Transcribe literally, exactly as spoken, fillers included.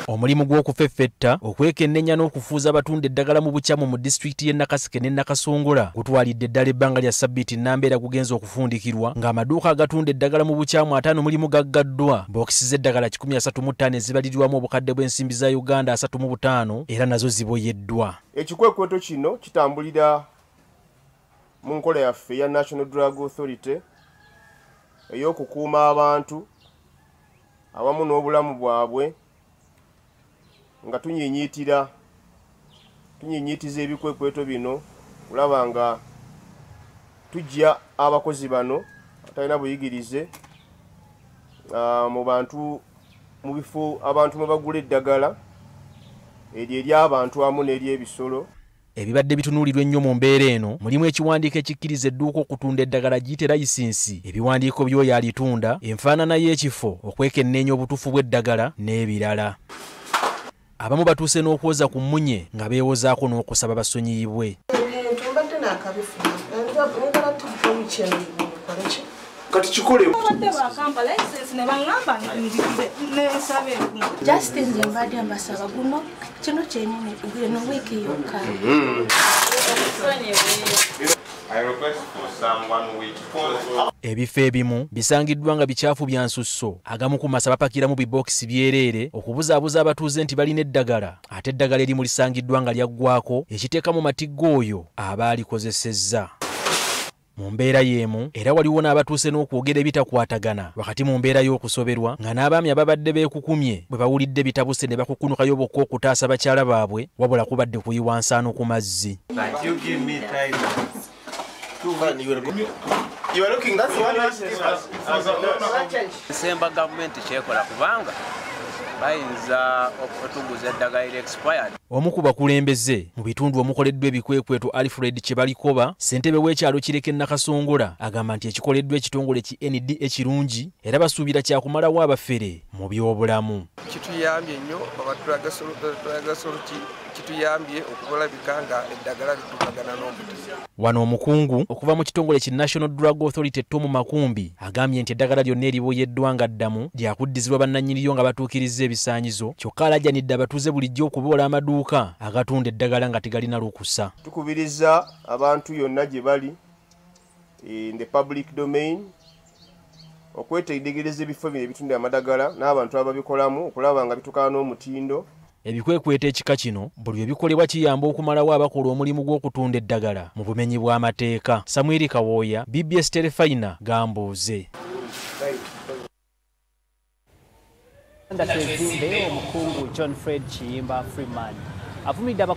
Omulimu gw'okufeffetta okwekennenya n'okufuuza abatunda eddagala mu bukyamu mu disitulikiti y'e Nakaseke ne Nakasongola gutwalidde eddala ebbanga lya ssabbiiti nnambeera gugenza okufundikirwa ng'amaduuka agatunda eddagala mu bukyamu ataano mulimu gaggaddwa bookisi z'eddagala kikumi asatu mu ttaano ezibalirirwamu obukadde bw'ensimbi za Uganda asatu mu butaano era nazo ziboyeddwa. Ekikwekweto kino kitambulira mu nkola yaffe ya National Drug Authority ey'okukuuma abantu awamu n'obulamu bwabwe nga tunyinyitira tunyinyitiza ebikwekweto bino kulaba nga tujja abakozi bano atalina buyigirize uh, mu bantu mu bifo abantu mwe bagula eddagala eryo ery'abantu amu n'ery'ebisolo. Ebibadde bitunuulirwa ennyo mu mbeera eno mulimu ekiwandiiko ekikkiriza edduuka okutunda eddagala giyite layisinsi, ebiwandiiko by'oyo alitunda, enfaanana y'ekifo, okwekenneenya obutuufu bw'eddagala n'ebirala. Abamu batuuse n'okwoza ku mmunye nga beewozaako n'okusaba basonyiyibwe. Kati kikole Justice mbadde ambasaba guno kino kyennyini eno wiiki yokka. Ebifo ebimu bisangiddwa nga bikyafu bya nsusso, agamu ku masa bapakiramu bibookisi byereere okubuzaabuza abatuuze nti balina eddagala, ate eddagala erimu lisangiddwa nga lyaggwako ekiteeka mu matigga oyo aba alikozesezza. Mu mbeera y'emu era waliwo n'abatuuse n'okwogera ebitakwatagana wakati mu mbeera y'okusoberwa nga n'abaami ababadde beekukumye bwe bawulidde bitabuse ne bakukunukayo bokka okutaasa bakyala baabwe wabula kubadde kuyiwa nsaano ku mazzi. Nsemba gavumenti kyekola kubanga bayinza okutuguza eddagala eri expired. Omu ku bakulembeze mu bitundu omukoleddwa ebikwekweto Alfred Kyebalikoba, ssentebe w'ekyalo Kireke Nakasongola, agamba nti ekikoleddwa ekitongole ki N D ekirungi era basuubira kyakumalawo abafere mu by'obulamu. Kituyambye nnyo abatulagasoluti kituyambye okulabika nga eddagala litukagana n'omuti. Wano omukungu okuva mu kitongole ki National Drug Authority Tom Makumbi agambye nti eddagala lyonna eriboyeddwa nga ddamu lyakuddizibwa bannannyiniyo nga batuukiriza ebisaanyizo, kyokka alajjanidde abatuuze bulijjo okuboola amaduuka agatunda eddagala nga tegalina lukusa. Tukubiriza abantu yonna gye bali in the public domain okwetegereza ebifo bino ebitunda amadagala n'abantu ababikolamu okulaba nga bitukana n'omutindo. Ebikwekweto ekika kino buli ebikolebwa kiyamba okumalawo abakola omulimu gw'okutunda eddagala mu bumenyi bw'amateeka. Samuel Kawooya, B B S Telefina, Gambuuze. Omukungu John Fred Kiyimba Freeman